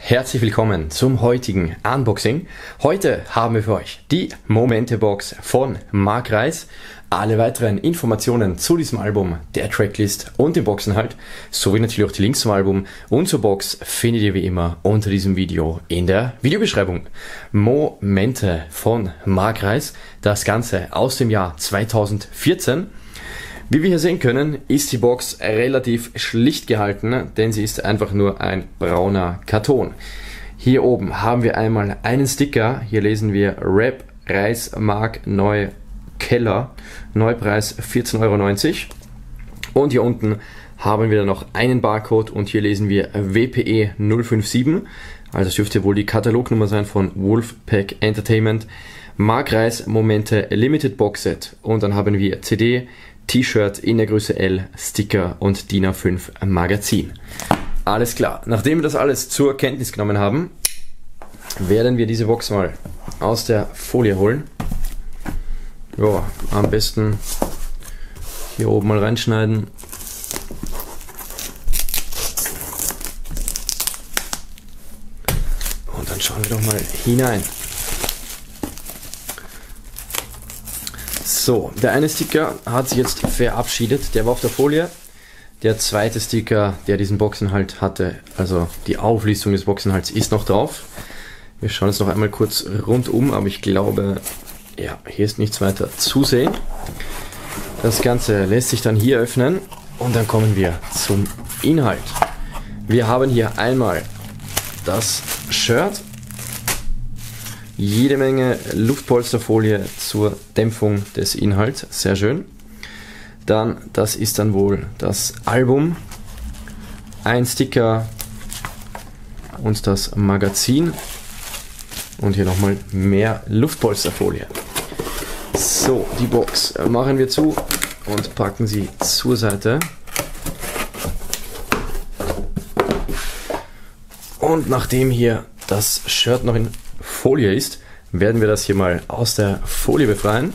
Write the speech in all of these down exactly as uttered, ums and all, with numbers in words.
herzlich willkommen zum heutigen Unboxing. Heute haben wir für euch die Momente-Box von Mark Reis. Alle weiteren Informationen zu diesem Album, der Tracklist und dem Boxinhalt, sowie natürlich auch die Links zum Album und zur Box findet ihr wie immer unter diesem Video in der Videobeschreibung. Momente von Mark Reis, das Ganze aus dem Jahr zweitausendvierzehn. Wie wir hier sehen können, ist die Box relativ schlicht gehalten, denn sie ist einfach nur ein brauner Karton. Hier oben haben wir einmal einen Sticker, hier lesen wir Rap Reis Mark Neu Keller, Neupreis vierzehn Euro neunzig. Und hier unten haben wir dann noch einen Barcode und hier lesen wir W P E null fünf sieben, also das dürfte wohl die Katalognummer sein von Wolfpack Entertainment. Mark Reis Momente Limited Box Set und dann haben wir C D, T-Shirt in der Größe L, Sticker und D I N A fünf Magazin. Alles klar, nachdem wir das alles zur Kenntnis genommen haben, werden wir diese Box mal aus der Folie holen. Ja, am besten hier oben mal reinschneiden. Und dann schauen wir doch mal hinein. So, der eine Sticker hat sich jetzt verabschiedet, der war auf der Folie. Der zweite Sticker, der diesen Boxinhalt hatte, also die Auflistung des Boxinhalts, ist noch drauf. Wir schauen jetzt noch einmal kurz rundum, aber ich glaube, ja, hier ist nichts weiter zu sehen. Das Ganze lässt sich dann hier öffnen und dann kommen wir zum Inhalt. Wir haben hier einmal das Shirt. Jede Menge Luftpolsterfolie zur Dämpfung des Inhalts, sehr schön. Dann, das ist dann wohl das Album, ein Sticker und das Magazin und hier nochmal mehr Luftpolsterfolie. So, die Box machen wir zu und packen sie zur Seite. Und nachdem hier das Shirt noch in Folie ist, werden wir das hier mal aus der Folie befreien.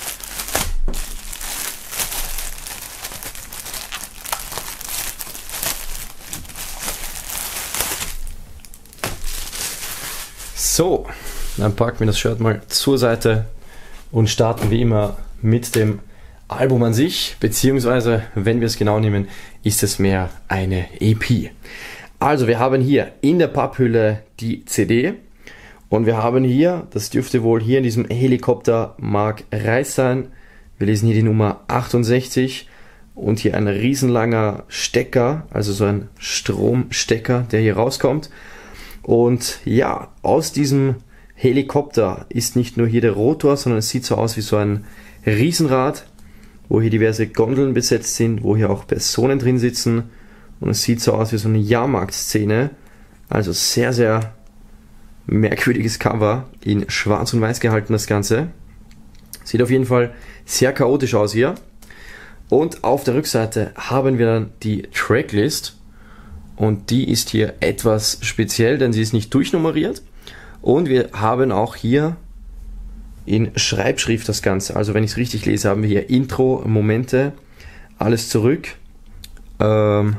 So, dann packen wir das Shirt mal zur Seite und starten wie immer mit dem Album an sich, beziehungsweise, wenn wir es genau nehmen, ist es mehr eine E P. Also wir haben hier in der Papphülle die C D. Und wir haben hier, das dürfte wohl hier in diesem Helikopter Mark Reis sein. Wir lesen hier die Nummer achtundsechzig und hier ein riesenlanger Stecker, also so ein Stromstecker, der hier rauskommt. Und ja, aus diesem Helikopter ist nicht nur hier der Rotor, sondern es sieht so aus wie so ein Riesenrad, wo hier diverse Gondeln besetzt sind, wo hier auch Personen drin sitzen. Und es sieht so aus wie so eine Jahrmarktszene. Also sehr, sehr merkwürdiges Cover, in schwarz und weiß gehalten das Ganze. Sieht auf jeden Fall sehr chaotisch aus hier. Und auf der Rückseite haben wir dann die Tracklist. Und die ist hier etwas speziell, denn sie ist nicht durchnummeriert. Und wir haben auch hier in Schreibschrift das Ganze. Also wenn ich es richtig lese, haben wir hier Intro, Momente, alles zurück. Ähm,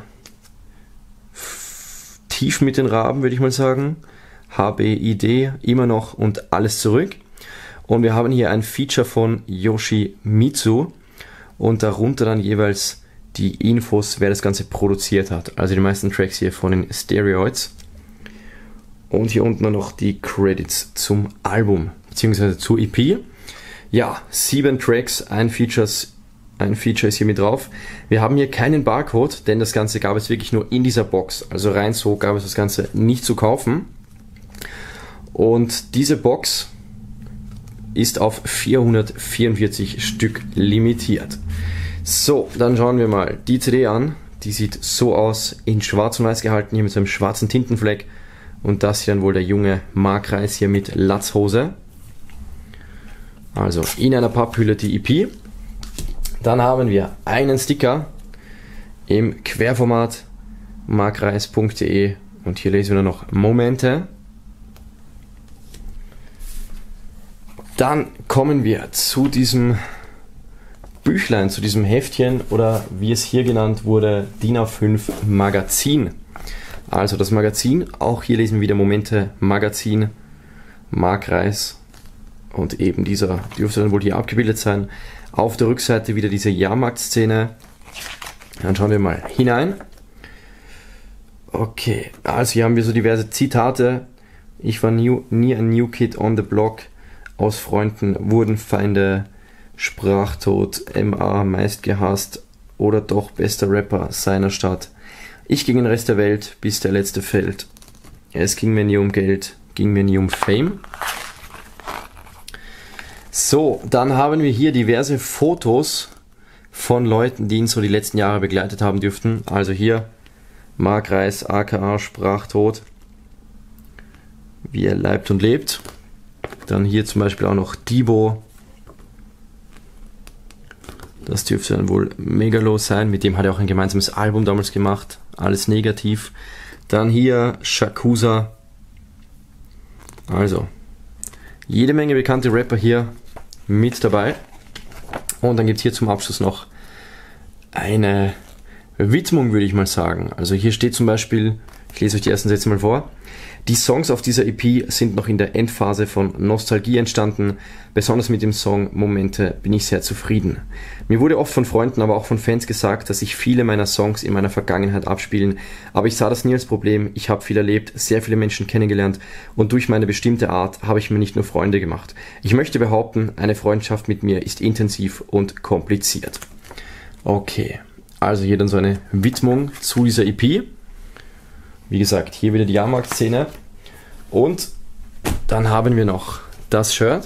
tief mit den Raben, würde ich mal sagen. H B I D immer noch und alles zurück. Und wir haben hier ein Feature von Yoshimitsu und darunter dann jeweils die Infos, wer das Ganze produziert hat. Also die meisten Tracks hier von den Stereoids. Und hier unten noch die Credits zum Album, beziehungsweise zur E P. Ja, sieben Tracks, ein, Features, ein Feature ist hier mit drauf. Wir haben hier keinen Barcode, denn das Ganze gab es wirklich nur in dieser Box. Also rein so gab es das Ganze nicht zu kaufen. Und diese Box ist auf vierhundertvierundvierzig Stück limitiert. So, dann schauen wir mal die C D an. Die sieht so aus, in schwarz und weiß gehalten, hier mit so einem schwarzen Tintenfleck. Und das hier dann wohl der junge Mark Reis hier mit Latzhose. Also in einer Papphülle die E P. Dann haben wir einen Sticker im Querformat markreis punkt de und hier lesen wir noch Momente. Dann kommen wir zu diesem Büchlein, zu diesem Heftchen oder wie es hier genannt wurde, D I N A fünf Magazin. Also das Magazin, auch hier lesen wir wieder Momente Magazin, Mark Reis und eben dieser dürfte dann wohl hier abgebildet sein. Auf der Rückseite wieder diese Jahrmarktszene. Dann schauen wir mal hinein. Okay, also hier haben wir so diverse Zitate. Ich war nie, nie ein New Kid on the Block. Aus Freunden wurden Feinde. Sprachtod, M A meist gehasst oder doch bester Rapper seiner Stadt. Ich gegen den Rest der Welt, bis der letzte fällt. Es ging mir nie um Geld, ging mir nie um Fame. So, dann haben wir hier diverse Fotos von Leuten, die ihn so die letzten Jahre begleitet haben dürften. Also hier Mark Reis, aka Sprachtod, wie er leibt und lebt. Dann hier zum Beispiel auch noch Debo. Das dürfte dann wohl Megalo sein. Mit dem hat er auch ein gemeinsames Album damals gemacht. Alles negativ. Dann hier Shakusa. Also, jede Menge bekannte Rapper hier mit dabei. Und dann gibt es hier zum Abschluss noch eine Widmung, würde ich mal sagen. Also hier steht zum Beispiel, ich lese euch die ersten Sätze mal vor. Die Songs auf dieser E P sind noch in der Endphase von Nostalgie entstanden. Besonders mit dem Song Momente bin ich sehr zufrieden. Mir wurde oft von Freunden, aber auch von Fans gesagt, dass sich viele meiner Songs in meiner Vergangenheit abspielen. Aber ich sah das nie als Problem. Ich habe viel erlebt, sehr viele Menschen kennengelernt und durch meine bestimmte Art habe ich mir nicht nur Freunde gemacht. Ich möchte behaupten, eine Freundschaft mit mir ist intensiv und kompliziert. Okay, also hier dann so eine Widmung zu dieser E P. Wie gesagt, hier wieder die Jahrmarktszene. Und dann haben wir noch das Shirt.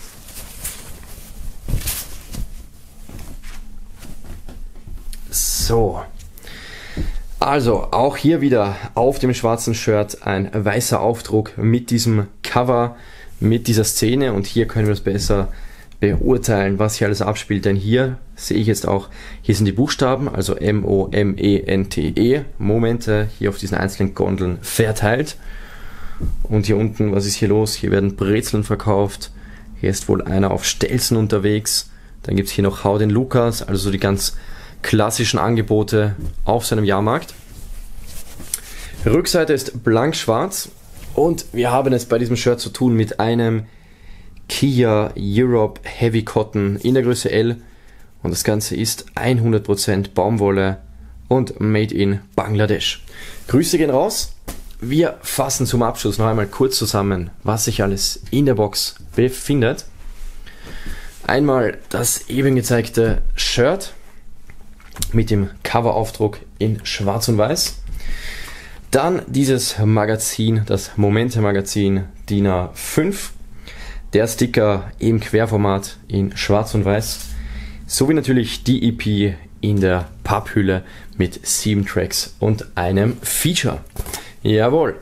So. Also, auch hier wieder auf dem schwarzen Shirt ein weißer Aufdruck mit diesem Cover, mit dieser Szene. Und hier können wir es besser beurteilen, was hier alles abspielt, denn hier sehe ich jetzt auch, hier sind die Buchstaben, also M O M E N T E, Momente, hier auf diesen einzelnen Gondeln verteilt. Und hier unten, was ist hier los? Hier werden Brezeln verkauft, hier ist wohl einer auf Stelzen unterwegs, dann gibt es hier noch Hau den Lukas, also so die ganz klassischen Angebote auf seinem Jahrmarkt. Rückseite ist blank schwarz und wir haben es bei diesem Shirt zu tun mit einem Kia Europe Heavy Cotton in der Größe L und das Ganze ist hundert Prozent Baumwolle und made in Bangladesch. Grüße gehen raus. Wir fassen zum Abschluss noch einmal kurz zusammen, was sich alles in der Box befindet. Einmal das eben gezeigte Shirt mit dem Coveraufdruck in Schwarz und Weiß. Dann dieses Magazin, das Momente Magazin D I N A fünf. Der Sticker im Querformat in Schwarz und Weiß, sowie natürlich die E P in der Papphülle mit sieben Tracks und einem Feature. Jawohl.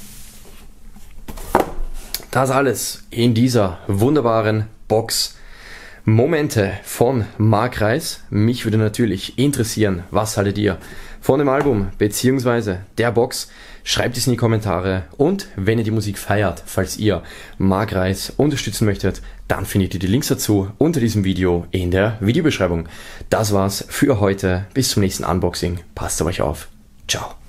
Das alles in dieser wunderbaren Box. Momente von Mark Reis. Mich würde natürlich interessieren, was haltet ihr von dem Album bzw. der Box? Schreibt es in die Kommentare und wenn ihr die Musik feiert, falls ihr Mark Reis unterstützen möchtet, dann findet ihr die Links dazu unter diesem Video in der Videobeschreibung. Das war's für heute. Bis zum nächsten Unboxing. Passt auf euch auf. Ciao.